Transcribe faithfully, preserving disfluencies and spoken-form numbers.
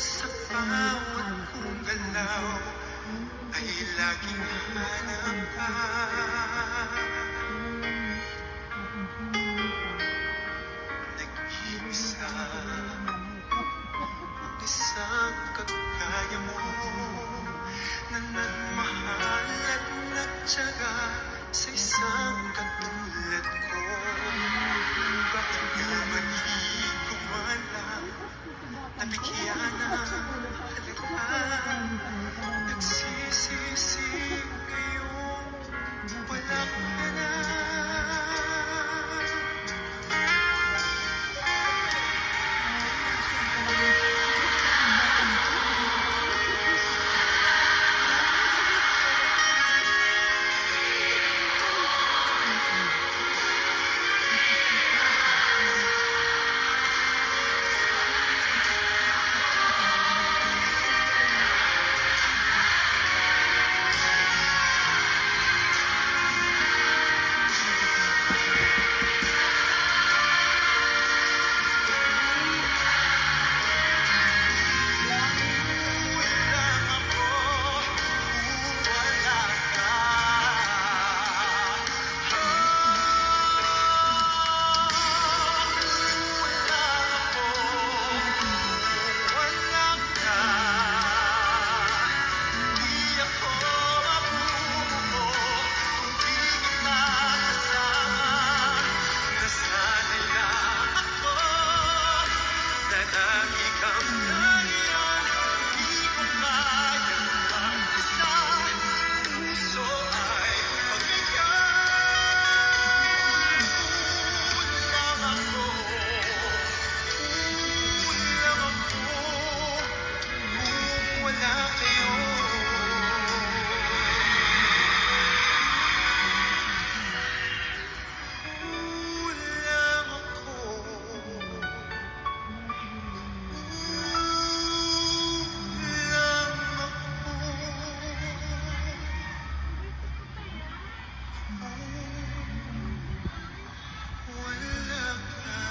Sa bawat kong galaw ay laging hanap ka. Nag-iisa, isang kagaya mo na nagmahal at nagtiyaga sa isang katulad ko. Bakit ka mali kumalang nabigyan ng halaga? Nagsisisi ngayong wala ka na. Wala ka.